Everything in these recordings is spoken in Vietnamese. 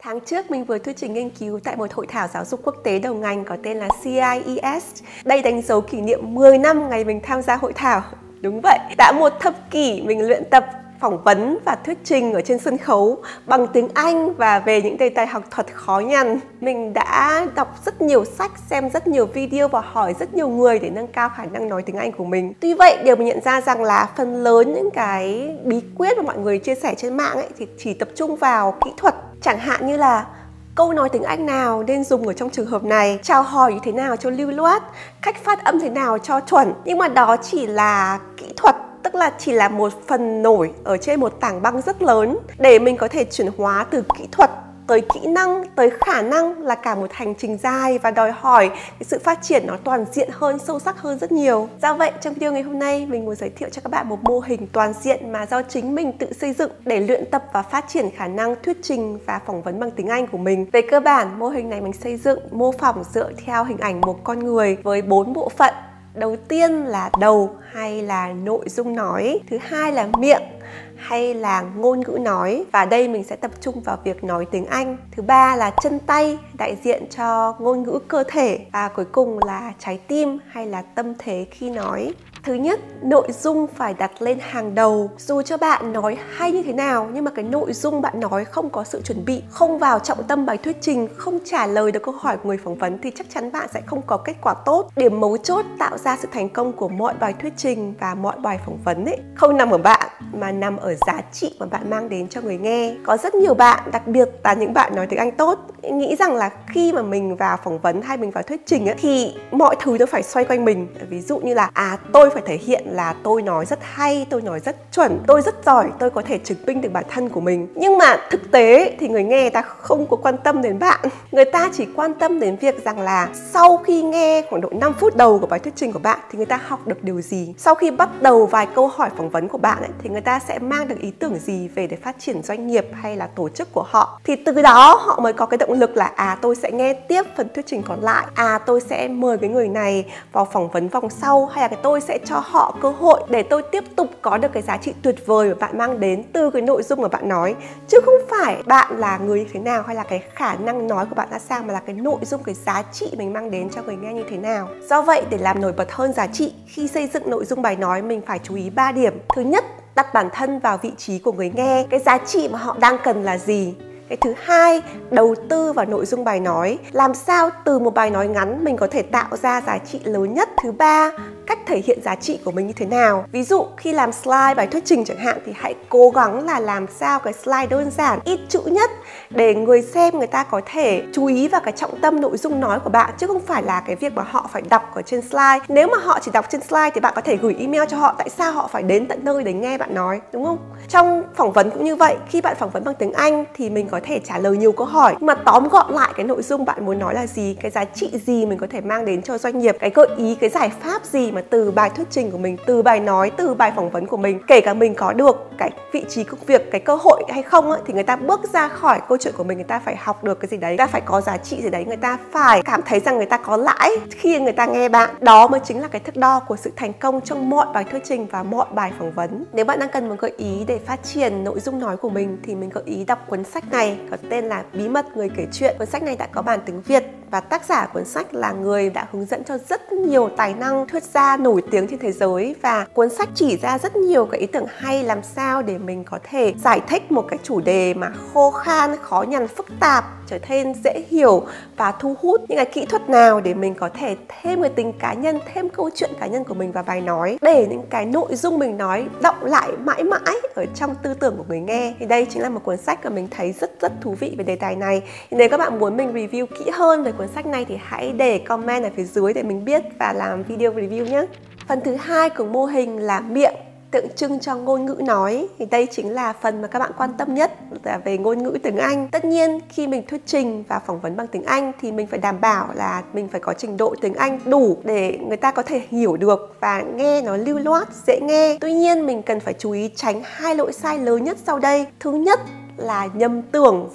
Tháng trước mình vừa thuyết trình nghiên cứu tại một hội thảo giáo dục quốc tế đầu ngành có tên là CIES. Đây đánh dấu kỷ niệm 10 năm ngày mình tham gia hội thảo. Đúng vậy, đã một thập kỷ mình luyện tập phỏng vấn và thuyết trình ở trên sân khấu bằng tiếng Anh và về những đề tài học thuật khó nhằn. Mình đã đọc rất nhiều sách, xem rất nhiều video và hỏi rất nhiều người để nâng cao khả năng nói tiếng Anh của mình. Tuy vậy, điều mình nhận ra rằng là phần lớn những cái bí quyết mà mọi người chia sẻ trên mạng ấy thì chỉ tập trung vào kỹ thuật. Chẳng hạn như là câu nói tiếng Anh nào nên dùng ở trong trường hợp này, chào hỏi như thế nào cho lưu loát, cách phát âm thế nào cho chuẩn. Nhưng mà đó chỉ là kỹ thuật, tức là chỉ là một phần nổi ở trên một tảng băng rất lớn. Để mình có thể chuyển hóa từ kỹ thuật tới kỹ năng, tới khả năng là cả một hành trình dài và đòi hỏi cái sự phát triển nó toàn diện hơn, sâu sắc hơn rất nhiều. Do vậy, trong video ngày hôm nay mình muốn giới thiệu cho các bạn một mô hình toàn diện mà do chính mình tự xây dựng để luyện tập và phát triển khả năng thuyết trình và phỏng vấn bằng tiếng Anh của mình. Về cơ bản, mô hình này mình xây dựng mô phỏng dựa theo hình ảnh một con người với 4 bộ phận. Đầu tiên là đầu hay là nội dung nói, thứ hai là miệng hay là ngôn ngữ nói, và đây mình sẽ tập trung vào việc nói tiếng Anh. Thứ ba là chân tay, đại diện cho ngôn ngữ cơ thể, và cuối cùng là trái tim hay là tâm thế khi nói. Thứ nhất, nội dung phải đặt lên hàng đầu. Dù cho bạn nói hay như thế nào, nhưng mà cái nội dung bạn nói không có sự chuẩn bị, không vào trọng tâm bài thuyết trình, không trả lời được câu hỏi của người phỏng vấn thì chắc chắn bạn sẽ không có kết quả tốt. Điểm mấu chốt tạo ra sự thành công của mọi bài thuyết trình và mọi bài phỏng vấn ấy không nằm ở bạn mà nằm ở giá trị mà bạn mang đến cho người nghe. Có rất nhiều bạn, đặc biệt là những bạn nói tiếng Anh tốt, nghĩ rằng là khi mà mình vào phỏng vấn hay mình vào thuyết trình ấy, thì mọi thứ nó phải xoay quanh mình. Ví dụ như là tôi phải thể hiện là tôi nói rất hay, tôi nói rất chuẩn, tôi rất giỏi, tôi có thể chứng minh được bản thân của mình. Nhưng mà thực tế thì người nghe ta không có quan tâm đến bạn. Người ta chỉ quan tâm đến việc rằng là sau khi nghe khoảng độ 5 phút đầu của bài thuyết trình của bạn thì người ta học được điều gì. Sau khi bắt đầu vài câu hỏi phỏng vấn của bạn ấy, thì người ta sẽ mang được ý tưởng gì về để phát triển doanh nghiệp hay là tổ chức của họ. Thì từ đó họ mới có cái động lực là tôi sẽ nghe tiếp phần thuyết trình còn lại, tôi sẽ mời cái người này vào phỏng vấn vòng sau, hay là tôi sẽ cho họ cơ hội để tôi tiếp tục có được cái giá trị tuyệt vời mà bạn mang đến từ cái nội dung mà bạn nói, chứ không phải bạn là người như thế nào hay là cái khả năng nói của bạn ra sao, mà là cái nội dung, cái giá trị mình mang đến cho người nghe như thế nào. Do vậy, để làm nổi bật hơn giá trị khi xây dựng nội dung bài nói, mình phải chú ý 3 điểm. Thứ nhất, đặt bản thân vào vị trí của người nghe, cái giá trị mà họ đang cần là gì. Cái thứ hai, đầu tư vào nội dung bài nói, làm sao từ một bài nói ngắn mình có thể tạo ra giá trị lớn nhất. Thứ ba, cách thể hiện giá trị của mình như thế nào. Ví dụ khi làm slide bài thuyết trình chẳng hạn thì hãy cố gắng là làm sao cái slide đơn giản, ít chữ nhất để người xem người ta có thể chú ý vào cái trọng tâm nội dung nói của bạn, chứ không phải là cái việc mà họ phải đọc ở trên slide. Nếu mà họ chỉ đọc trên slide thì bạn có thể gửi email cho họ, tại sao họ phải đến tận nơi để nghe bạn nói, đúng không? Trong phỏng vấn cũng như vậy, khi bạn phỏng vấn bằng tiếng Anh thì mình có thể trả lời nhiều câu hỏi, nhưng mà tóm gọn lại cái nội dung bạn muốn nói là gì, cái giá trị gì mình có thể mang đến cho doanh nghiệp, cái gợi ý, cái giải pháp gì mà từ bài thuyết trình của mình, từ bài nói, từ bài phỏng vấn của mình, kể cả mình có được cái vị trí công việc, cái cơ hội hay không ấy, thì người ta bước ra khỏi câu chuyện của mình, người ta phải học được cái gì đấy, người ta phải có giá trị gì đấy, người ta phải cảm thấy rằng người ta có lãi khi người ta nghe bạn. Đó mới chính là cái thước đo của sự thành công trong mọi bài thuyết trình và mọi bài phỏng vấn. Nếu bạn đang cần một gợi ý để phát triển nội dung nói của mình thì mình gợi ý đọc cuốn sách này có tên là Bí mật người kể chuyện. Cuốn sách này đã có bản tiếng Việt và tác giả cuốn sách là người đã hướng dẫn cho rất nhiều tài năng thuyết gia nổi tiếng trên thế giới, và cuốn sách chỉ ra rất nhiều cái ý tưởng hay làm sao để mình có thể giải thích một cái chủ đề mà khô khan, khó nhằn, phức tạp trở nên dễ hiểu và thu hút. Những cái kỹ thuật nào để mình có thể thêm cái tính cá nhân, thêm câu chuyện cá nhân của mình vào bài nói, để những cái nội dung mình nói đọng lại mãi mãi ở trong tư tưởng của người nghe. Thì đây chính là một cuốn sách mà mình thấy rất thú vị về đề tài này. Thì nếu các bạn muốn mình review kỹ hơn về cuốn sách này thì hãy để comment ở phía dưới để mình biết và làm video review nhé. Phần thứ hai của mô hình là miệng, tượng trưng cho ngôn ngữ nói. Thì đây chính là phần mà các bạn quan tâm nhất, là về ngôn ngữ tiếng Anh. Tất nhiên khi mình thuyết trình và phỏng vấn bằng tiếng Anh thì mình phải đảm bảo là mình phải có trình độ tiếng Anh đủ để người ta có thể hiểu được và nghe nó lưu loát, dễ nghe. Tuy nhiên mình cần phải chú ý tránh hai lỗi sai lớn nhất sau đây. Thứ nhất là nhầm tưởng việc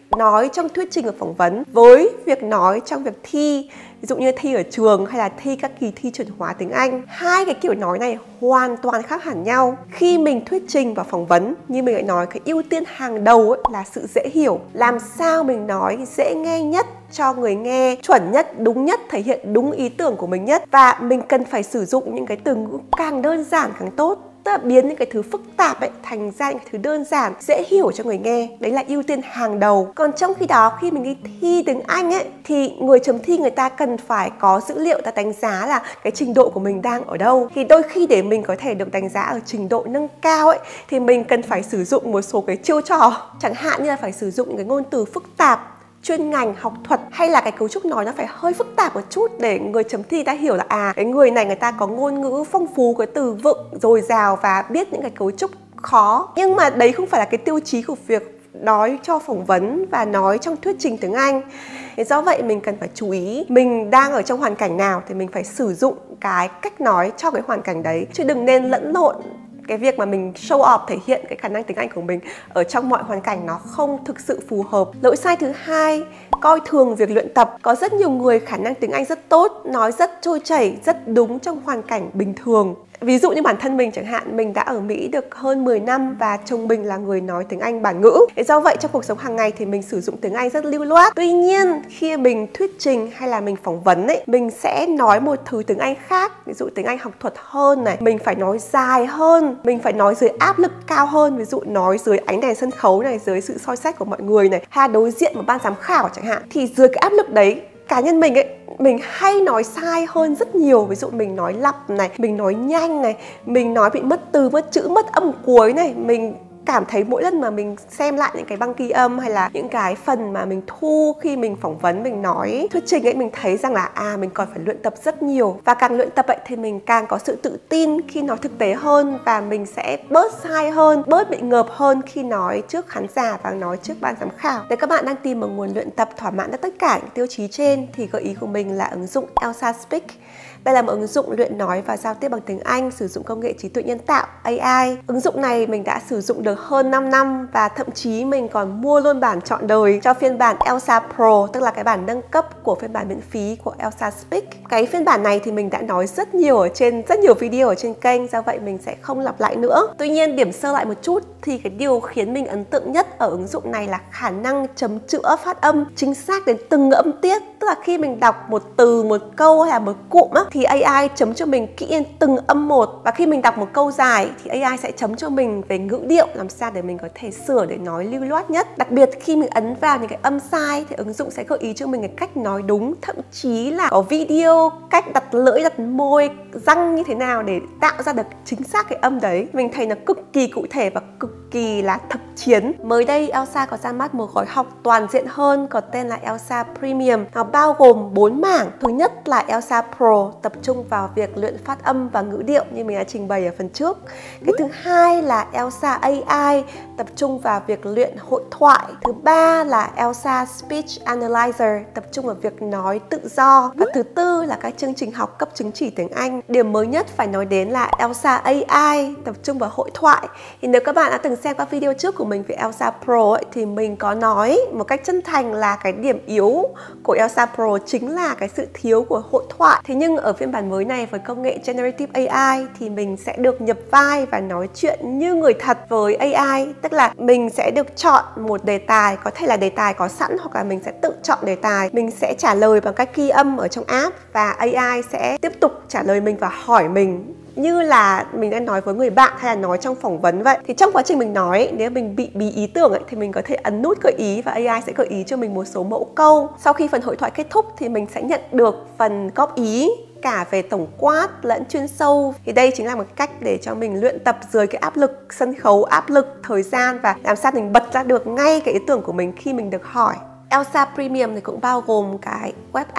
nói trong thuyết trình và phỏng vấn với việc nói trong việc thi, ví dụ như thi ở trường hay là thi các kỳ thi chuẩn hóa tiếng Anh. Hai cái kiểu nói này hoàn toàn khác hẳn nhau. Khi mình thuyết trình và phỏng vấn, như mình đã nói, cái ưu tiên hàng đầu ấy là sự dễ hiểu. Làm sao mình nói dễ nghe nhất cho người nghe, chuẩn nhất, đúng nhất, thể hiện đúng ý tưởng của mình nhất. Và mình cần phải sử dụng những cái từ ngữ càng đơn giản càng tốt. Tức là biến những cái thứ phức tạp ấy thành ra những cái thứ đơn giản, dễ hiểu cho người nghe. Đấy là ưu tiên hàng đầu. Còn trong khi đó khi mình đi thi tiếng Anh ấy, thì người chấm thi người ta cần phải có dữ liệu, ta đánh giá là cái trình độ của mình đang ở đâu. Thì đôi khi để mình có thể được đánh giá ở trình độ nâng cao ấy, thì mình cần phải sử dụng một số cái chiêu trò. Chẳng hạn như là phải sử dụng cái ngôn từ phức tạp, chuyên ngành, học thuật, hay là cái cấu trúc nói nó phải hơi phức tạp một chút để người chấm thi ta hiểu là cái người này người ta có ngôn ngữ phong phú, cái từ vựng dồi dào và biết những cái cấu trúc khó. Nhưng mà đấy không phải là cái tiêu chí của việc nói cho phỏng vấn và nói trong thuyết trình tiếng Anh. Do vậy mình cần phải chú ý mình đang ở trong hoàn cảnh nào thì mình phải sử dụng cái cách nói cho cái hoàn cảnh đấy, chứ đừng nên lẫn lộn cái việc mà mình show off, thể hiện cái khả năng tiếng Anh của mình ở trong mọi hoàn cảnh, nó không thực sự phù hợp. Lỗi sai thứ hai, coi thường việc luyện tập. Có rất nhiều người khả năng tiếng Anh rất tốt, nói rất trôi chảy, rất đúng trong hoàn cảnh bình thường. Ví dụ như bản thân mình chẳng hạn, mình đã ở Mỹ được hơn 10 năm và chồng mình là người nói tiếng Anh bản ngữ. Do vậy trong cuộc sống hàng ngày thì mình sử dụng tiếng Anh rất lưu loát. Tuy nhiên khi mình thuyết trình hay là mình phỏng vấn ấy, mình sẽ nói một thứ tiếng Anh khác. Ví dụ tiếng Anh học thuật hơn này, mình phải nói dài hơn, mình phải nói dưới áp lực cao hơn. Ví dụ nói dưới ánh đèn sân khấu này, dưới sự soi xét của mọi người này, hay đối diện một ban giám khảo chẳng hạn. Thì dưới cái áp lực đấy, cá nhân mình ấy, mình hay nói sai hơn rất nhiều. Ví dụ mình nói lặp này, mình nói nhanh này, mình nói bị mất từ, mất chữ, mất âm cuối này. Mình cảm thấy mỗi lần mà mình xem lại những cái băng ghi âm hay là những cái phần mà mình thu khi mình phỏng vấn, mình nói thuyết trình ấy, mình thấy rằng là mình còn phải luyện tập rất nhiều. Và càng luyện tập ấy thì mình càng có sự tự tin khi nói thực tế hơn, và mình sẽ bớt sai hơn, bớt bị ngợp hơn khi nói trước khán giả và nói trước ban giám khảo. Nếu các bạn đang tìm một nguồn luyện tập thỏa mãn tất cả những tiêu chí trên thì gợi ý của mình là ứng dụng Elsa Speak. Đây là một ứng dụng luyện nói và giao tiếp bằng tiếng Anh sử dụng công nghệ trí tuệ nhân tạo AI. Ứng dụng này mình đã sử dụng được hơn 5 năm và thậm chí mình còn mua luôn bản trọn đời cho phiên bản Elsa Pro, tức là cái bản nâng cấp của phiên bản miễn phí của Elsa Speak. Cái phiên bản này thì mình đã nói rất nhiều ở trên rất nhiều video ở trên kênh, do vậy mình sẽ không lặp lại nữa. Tuy nhiên điểm sơ lại một chút thì cái điều khiến mình ấn tượng nhất ở ứng dụng này là khả năng chấm chữa phát âm chính xác đến từng âm tiết. Tức là khi mình đọc một từ, một câu hay là một cụm á, thì AI chấm cho mình kỹ in từng âm một. Và khi mình đọc một câu dài thì AI sẽ chấm cho mình về ngữ điệu, làm sao để mình có thể sửa để nói lưu loát nhất. Đặc biệt khi mình ấn vào những cái âm sai thì ứng dụng sẽ gợi ý cho mình cái cách nói đúng, thậm chí là có video cách đặt lưỡi, đặt môi, răng như thế nào để tạo ra được chính xác cái âm đấy. Mình thấy nó cực kỳ cụ thể và cực kỳ là thực chiến. Mới đây Elsa có ra mắt một gói học toàn diện hơn có tên là Elsa Premium. Nó bao gồm 4 mảng. Thứ nhất là Elsa Pro, tập trung vào việc luyện phát âm và ngữ điệu như mình đã trình bày ở phần trước. Cái thứ hai là Elsa AI, tập trung vào việc luyện hội thoại. Thứ ba là Elsa Speech Analyzer, tập trung vào việc nói tự do. Và thứ tư là các chương trình học cấp chứng chỉ tiếng Anh. Điểm mới nhất phải nói đến là Elsa AI, tập trung vào hội thoại. Thì nếu các bạn đã từng xem các video trước của mình về Elsa Pro ấy, thì mình có nói một cách chân thành là cái điểm yếu của Elsa Pro chính là cái sự thiếu của hội thoại. Thế nhưng ở phiên bản mới này với công nghệ Generative AI thì mình sẽ được nhập vai và nói chuyện như người thật với AI. Tức là mình sẽ được chọn một đề tài, có thể là đề tài có sẵn hoặc là mình sẽ tự chọn đề tài. Mình sẽ trả lời bằng cách ghi âm ở trong app và AI sẽ tiếp tục trả lời mình và hỏi mình như là mình đang nói với người bạn hay là nói trong phỏng vấn vậy. Thì trong quá trình mình nói, nếu mình bị bí ý tưởng ấy, thì mình có thể ấn nút gợi ý và AI sẽ gợi ý cho mình một số mẫu câu. Sau khi phần hội thoại kết thúc thì mình sẽ nhận được phần góp ý cả về tổng quát lẫn chuyên sâu. Thì đây chính là một cách để cho mình luyện tập dưới cái áp lực sân khấu, áp lực thời gian và làm sao mình bật ra được ngay cái ý tưởng của mình khi mình được hỏi. Elsa Premium thì cũng bao gồm cái web app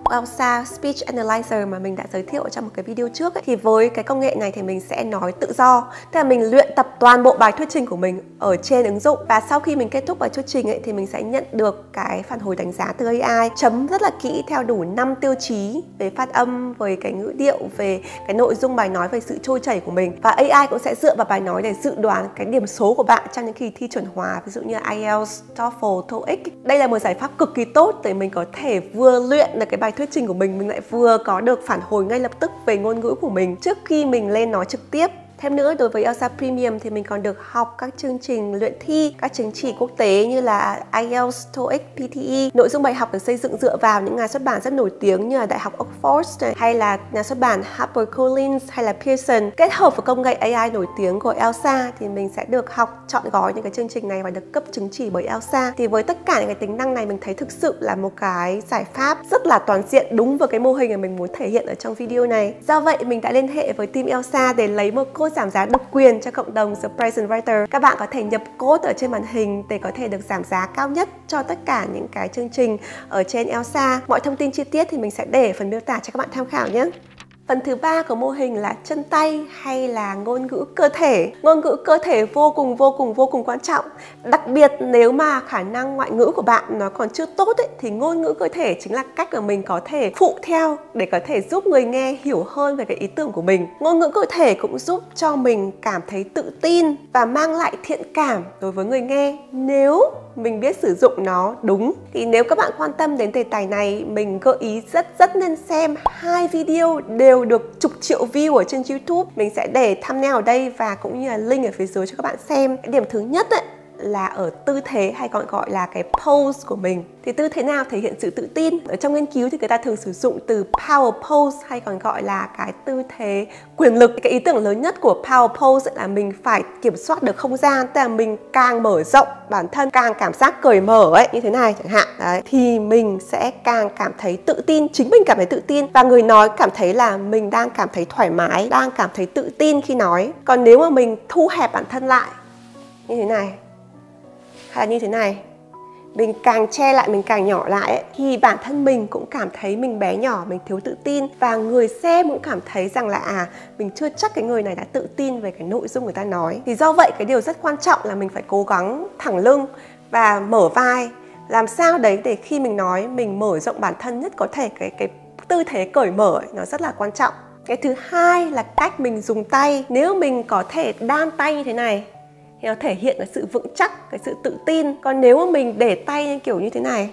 Elsa Speech Analyzer mà mình đã giới thiệu trong một cái video trước ấy, thì với cái công nghệ này thì mình sẽ nói tự do. Tức là mình luyện tập toàn bộ bài thuyết trình của mình ở trên ứng dụng, và sau khi mình kết thúc bài thuyết trình ấy, thì mình sẽ nhận được cái phản hồi đánh giá từ AI, chấm rất là kỹ theo đủ 5 tiêu chí về phát âm, về cái ngữ điệu, về cái nội dung bài nói, về sự trôi chảy của mình. Và AI cũng sẽ dựa vào bài nói để dự đoán cái điểm số của bạn trong những kỳ thi chuẩn hóa, ví dụ như IELTS, TOEFL, TOEIC. Đây là một giải pháp cực kỳ tốt để mình có thể vừa luyện được cái bài thuyết trình của mình lại vừa có được phản hồi ngay lập tức về ngôn ngữ của mình trước khi mình lên nói trực tiếp. Thêm nữa, đối với Elsa Premium thì mình còn được học các chương trình luyện thi, các chứng chỉ quốc tế như là IELTS, TOEIC, PTE. Nội dung bài học được xây dựng dựa vào những nhà xuất bản rất nổi tiếng như là Đại học Oxford này, hay là nhà xuất bản HarperCollins hay là Pearson. Kết hợp với công nghệ AI nổi tiếng của Elsa thì mình sẽ được học trọn gói những cái chương trình này và được cấp chứng chỉ bởi Elsa. Thì với tất cả những cái tính năng này, mình thấy thực sự là một cái giải pháp rất là toàn diện, đúng với cái mô hình mà mình muốn thể hiện ở trong video này. Do vậy, mình đã liên hệ với team Elsa để lấy một code giảm giá độc quyền cho cộng đồng The Present Writer. Các bạn có thể nhập code ở trên màn hình để có thể được giảm giá cao nhất cho tất cả những cái chương trình ở trên Elsa. Mọi thông tin chi tiết thì mình sẽ để ở phần miêu tả cho các bạn tham khảo nhé. Phần thứ ba của mô hình là chân tay hay là ngôn ngữ cơ thể. Ngôn ngữ cơ thể vô cùng quan trọng. Đặc biệt nếu mà khả năng ngoại ngữ của bạn nó còn chưa tốt ấy, thì ngôn ngữ cơ thể chính là cách mà mình có thể phụ theo để có thể giúp người nghe hiểu hơn về cái ý tưởng của mình. Ngôn ngữ cơ thể cũng giúp cho mình cảm thấy tự tin và mang lại thiện cảm đối với người nghe nếu mình biết sử dụng nó đúng. Thì nếu các bạn quan tâm đến đề tài này, mình gợi ý rất nên xem 2 video đều được chục triệu view ở trên YouTube. Mình sẽ để thumbnail ở đây và cũng như là link ở phía dưới cho các bạn xem. Cái điểm thứ nhất ấy, là ở tư thế hay còn gọi là cái pose của mình. Thì tư thế nào thể hiện sự tự tin? Ở trong nghiên cứu thì người ta thường sử dụng từ power pose hay còn gọi là cái tư thế quyền lực. Cái ý tưởng lớn nhất của power pose là mình phải kiểm soát được không gian, tức là mình càng mở rộng bản thân, càng cảm giác cởi mở ấy, như thế này chẳng hạn. Đấy, thì mình sẽ càng cảm thấy tự tin, chính mình cảm thấy tự tin và người nói cảm thấy là mình đang cảm thấy thoải mái, đang cảm thấy tự tin khi nói. Còn nếu mà mình thu hẹp bản thân lại như thế này hay là như thế này, mình càng che lại, mình càng nhỏ lại ấy, thì bản thân mình cũng cảm thấy mình bé nhỏ, mình thiếu tự tin. Và người xem cũng cảm thấy rằng là mình chưa chắc cái người này đã tự tin về cái nội dung người ta nói. Thì do vậy cái điều rất quan trọng là mình phải cố gắng thẳng lưng và mở vai. Làm sao đấy để khi mình nói mình mở rộng bản thân nhất có thể. Cái tư thế cởi mở ấy, nó rất là quan trọng. Cái thứ hai là cách mình dùng tay. Nếu mình có thể đan tay như thế này thì nó thể hiện cái sự vững chắc, cái sự tự tin. Còn nếu mà mình để tay kiểu như thế này,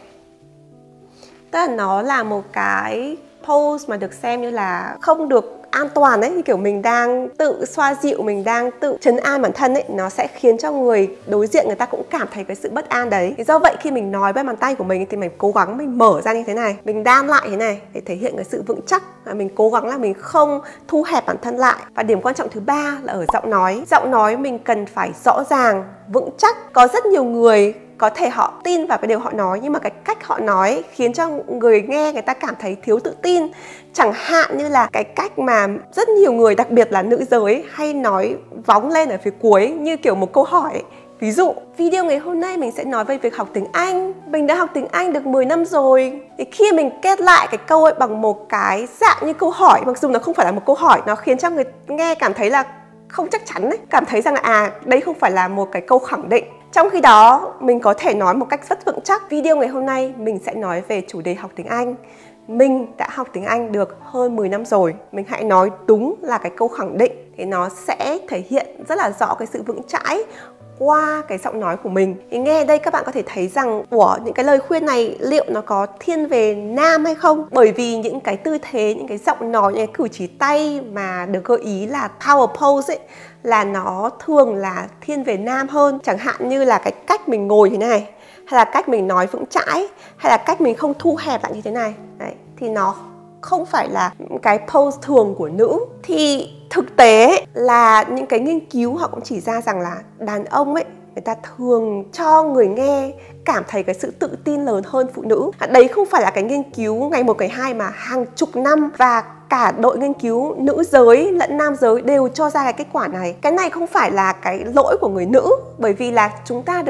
tức là nó là một cái pose mà được xem như là không được an toàn ấy, như kiểu mình đang tự xoa dịu, mình đang tự trấn an bản thân ấy, nó sẽ khiến cho người đối diện người ta cũng cảm thấy cái sự bất an đấy. Thì do vậy khi mình nói với bàn tay của mình thì mình cố gắng mình mở ra như thế này, mình đan lại thế này để thể hiện cái sự vững chắc. Và mình cố gắng là mình không thu hẹp bản thân lại. Và điểm quan trọng thứ ba là ở giọng nói. Giọng nói mình cần phải rõ ràng, vững chắc. Có rất nhiều người có thể họ tin vào cái điều họ nói, nhưng mà cái cách họ nói khiến cho người nghe người ta cảm thấy thiếu tự tin. Chẳng hạn như là cái cách mà rất nhiều người, đặc biệt là nữ giới, hay nói vóng lên ở phía cuối như kiểu một câu hỏi. Ví dụ, video ngày hôm nay mình sẽ nói về việc học tiếng Anh. Mình đã học tiếng Anh được 10 năm rồi. Thì khi mình kết lại cái câu ấy bằng một cái dạng như câu hỏi, mặc dù nó không phải là một câu hỏi, nó khiến cho người nghe cảm thấy là không chắc chắn ấy, cảm thấy rằng là đây không phải là một cái câu khẳng định. Trong khi đó, mình có thể nói một cách rất vững chắc. Video ngày hôm nay mình sẽ nói về chủ đề học tiếng Anh. Mình đã học tiếng Anh được hơn 10 năm rồi. Mình hãy nói đúng là cái câu khẳng định. Thì nó sẽ thể hiện rất là rõ cái sự vững chãi qua cái giọng nói của mình. Thì nghe đây các bạn có thể thấy rằng của những cái lời khuyên này liệu nó có thiên về nam hay không? Bởi vì những cái tư thế, những cái giọng nói, những cái cử chỉ tay mà được gợi ý là power pose ấy, là nó thường là thiên về nam hơn. Chẳng hạn như là cái cách mình ngồi thế này, hay là cách mình nói vững chãi, hay là cách mình không thu hẹp lại như thế này. Đấy, thì nó không phải là cái pose thường của nữ. Thì thực tế là những cái nghiên cứu họ cũng chỉ ra rằng là đàn ông ấy, người ta thường cho người nghe cảm thấy cái sự tự tin lớn hơn phụ nữ. Đấy không phải là cái nghiên cứu ngày 1 ngày 2 mà hàng chục năm, và cả đội nghiên cứu nữ giới lẫn nam giới đều cho ra cái kết quả này. Cái này không phải là cái lỗi của người nữ, bởi vì là chúng ta được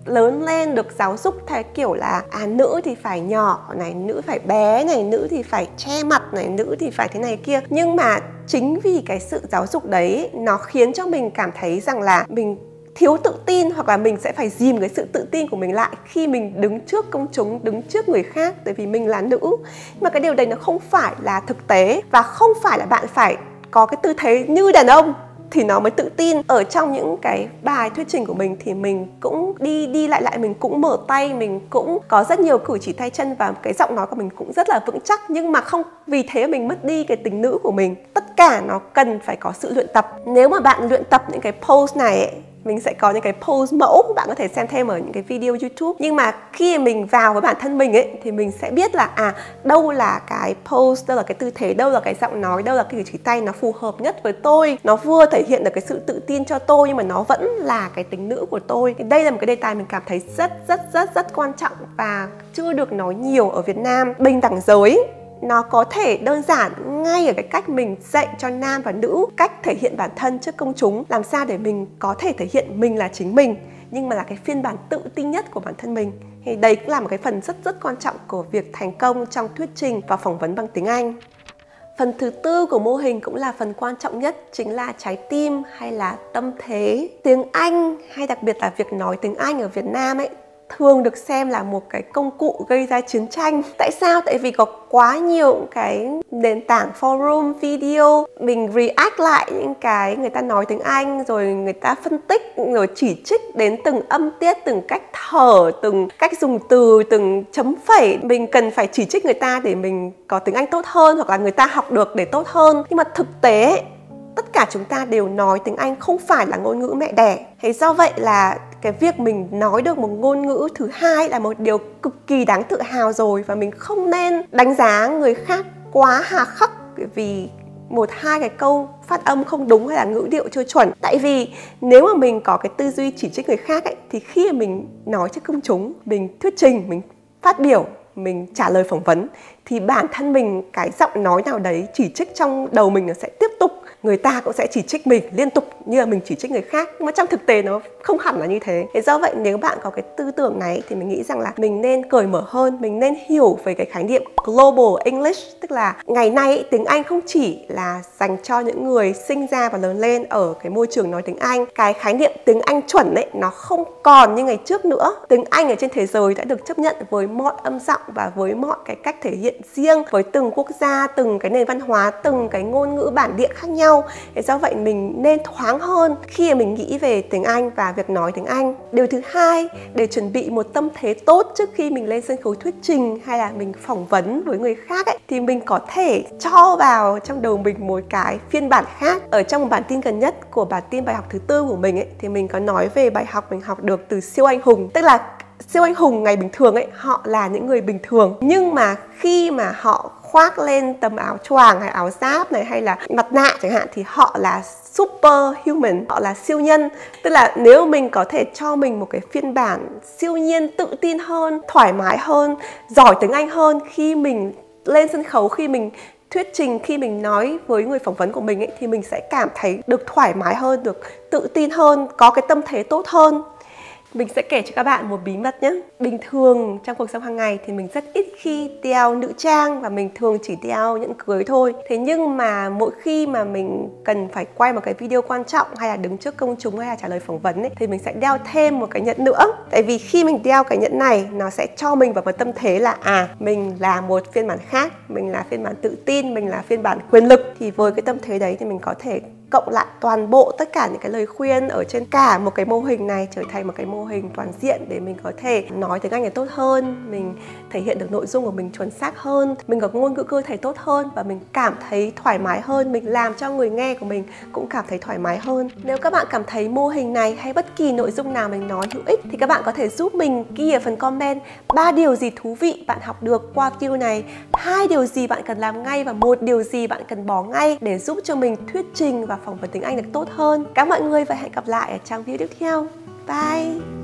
lớn lên được giáo dục theo kiểu là nữ thì phải nhỏ này, nữ phải bé này, nữ thì phải che mặt này, nữ thì phải thế này kia. Nhưng mà chính vì cái sự giáo dục đấy nó khiến cho mình cảm thấy rằng là mình thiếu tự tin, hoặc là mình sẽ phải dìm cái sự tự tin của mình lại khi mình đứng trước công chúng, đứng trước người khác, tại vì mình là nữ. Nhưng mà cái điều đấy nó không phải là thực tế, và không phải là bạn phải có cái tư thế như đàn ông thì nó mới tự tin. Ở trong những cái bài thuyết trình của mình thì mình cũng đi lại, mình cũng mở tay, mình cũng có rất nhiều cử chỉ tay chân, và cái giọng nói của mình cũng rất là vững chắc. Nhưng mà không vì thế mình mất đi cái tính nữ của mình. Tất cả nó cần phải có sự luyện tập. Nếu mà bạn luyện tập những cái pose này ấy, mình sẽ có những cái pose mẫu, bạn có thể xem thêm ở những cái video YouTube. Nhưng mà khi mình vào với bản thân mình ấy thì mình sẽ biết là đâu là cái pose, đâu là cái tư thế, đâu là cái giọng nói, đâu là cái cử chỉ tay nó phù hợp nhất với tôi. Nó vừa thể hiện được cái sự tự tin cho tôi, nhưng mà nó vẫn là cái tính nữ của tôi. Thì đây là một cái đề tài mình cảm thấy rất quan trọng và chưa được nói nhiều ở Việt Nam. Bình đẳng giới nó có thể đơn giản ngay ở cái cách mình dạy cho nam và nữ cách thể hiện bản thân trước công chúng, làm sao để mình có thể thể hiện mình là chính mình, nhưng mà là cái phiên bản tự tin nhất của bản thân mình. Thì đây cũng là một cái phần rất quan trọng của việc thành công trong thuyết trình và phỏng vấn bằng tiếng Anh. Phần thứ tư của mô hình cũng là phần quan trọng nhất, chính là trái tim hay là tâm thế. Tiếng Anh, hay đặc biệt là việc nói tiếng Anh ở Việt Nam ấy, thường được xem là một cái công cụ gây ra chiến tranh. Tại sao? Tại vì có quá nhiều cái nền tảng forum, video, mình react lại những cái người ta nói tiếng Anh, rồi người ta phân tích, rồi chỉ trích đến từng âm tiết, từng cách thở, từng cách dùng từ, từng chấm phẩy. Mình cần phải chỉ trích người ta để mình có tiếng Anh tốt hơn, hoặc là người ta học được để tốt hơn. Nhưng mà thực tế, tất cả chúng ta đều nói tiếng Anh không phải là ngôn ngữ mẹ đẻ. Thế do vậy là cái việc mình nói được một ngôn ngữ thứ hai là một điều cực kỳ đáng tự hào rồi, và mình không nên đánh giá người khác quá hà khắc vì một hai cái câu phát âm không đúng hay là ngữ điệu chưa chuẩn. Tại vì nếu mà mình có cái tư duy chỉ trích người khác ấy, thì khi mình nói trước công chúng, mình thuyết trình, mình phát biểu, mình trả lời phỏng vấn, thì bản thân mình cái giọng nói nào đấy chỉ trích trong đầu mình nó sẽ tiếp tục. Người ta cũng sẽ chỉ trích mình liên tục như là mình chỉ trích người khác. Nhưng mà trong thực tế nó không hẳn là như thế. Thế do vậy nếu bạn có cái tư tưởng này thì mình nghĩ rằng là mình nên cởi mở hơn, mình nên hiểu về cái khái niệm Global English. Tức là ngày nay tiếng Anh không chỉ là dành cho những người sinh ra và lớn lên ở cái môi trường nói tiếng Anh. Cái khái niệm tiếng Anh chuẩn ấy nó không còn như ngày trước nữa. Tiếng Anh ở trên thế giới đã được chấp nhận với mọi âm giọng và với mọi cái cách thể hiện riêng, với từng quốc gia, từng cái nền văn hóa, từng cái ngôn ngữ bản địa khác nhau. Thế do vậy mình nên thoáng hơn khi mình nghĩ về tiếng Anh và việc nói tiếng Anh. Điều thứ hai, để chuẩn bị một tâm thế tốt trước khi mình lên sân khấu thuyết trình hay là mình phỏng vấn với người khác ấy, thì mình có thể cho vào trong đầu mình một cái phiên bản khác. Ở trong một bản tin gần nhất của bản tin bài học thứ tư của mình ấy, thì mình có nói về bài học mình học được từ siêu anh hùng. Tức là siêu anh hùng ngày bình thường ấy, họ là những người bình thường, nhưng mà khi mà họ khoác lên tấm áo choàng hay áo giáp này, hay là mặt nạ chẳng hạn, thì họ là superhuman, họ là siêu nhân. Tức là nếu mình có thể cho mình một cái phiên bản siêu nhiên, tự tin hơn, thoải mái hơn, giỏi tiếng Anh hơn khi mình lên sân khấu, khi mình thuyết trình, khi mình nói với người phỏng vấn của mình ấy, thì mình sẽ cảm thấy được thoải mái hơn, được tự tin hơn, có cái tâm thế tốt hơn. Mình sẽ kể cho các bạn một bí mật nhé. Bình thường trong cuộc sống hàng ngày thì mình rất ít khi đeo nữ trang, và mình thường chỉ đeo nhẫn cưới thôi. Thế nhưng mà mỗi khi mà mình cần phải quay một cái video quan trọng, hay là đứng trước công chúng, hay là trả lời phỏng vấn ấy, thì mình sẽ đeo thêm một cái nhẫn nữa. Tại vì khi mình đeo cái nhẫn này, nó sẽ cho mình vào một tâm thế là mình là một phiên bản khác, mình là phiên bản tự tin, mình là phiên bản quyền lực. Thì với cái tâm thế đấy thì mình có thể cộng lại toàn bộ tất cả những cái lời khuyên ở trên cả một cái mô hình này trở thành một cái mô hình toàn diện để mình có thể nói tiếng Anh được tốt hơn, mình thể hiện được nội dung của mình chuẩn xác hơn, mình có ngôn ngữ cơ thể tốt hơn, và mình cảm thấy thoải mái hơn, mình làm cho người nghe của mình cũng cảm thấy thoải mái hơn. Nếu các bạn cảm thấy mô hình này hay bất kỳ nội dung nào mình nói hữu ích thì các bạn có thể giúp mình ghi ở phần comment 3 điều gì thú vị bạn học được qua video này, 2 điều gì bạn cần làm ngay, và 1 điều gì bạn cần bỏ ngay để giúp cho mình thuyết trình và phỏng vấn tiếng Anh được tốt hơn. Cảm ơn mọi người và hẹn gặp lại ở trong video tiếp theo. Bye!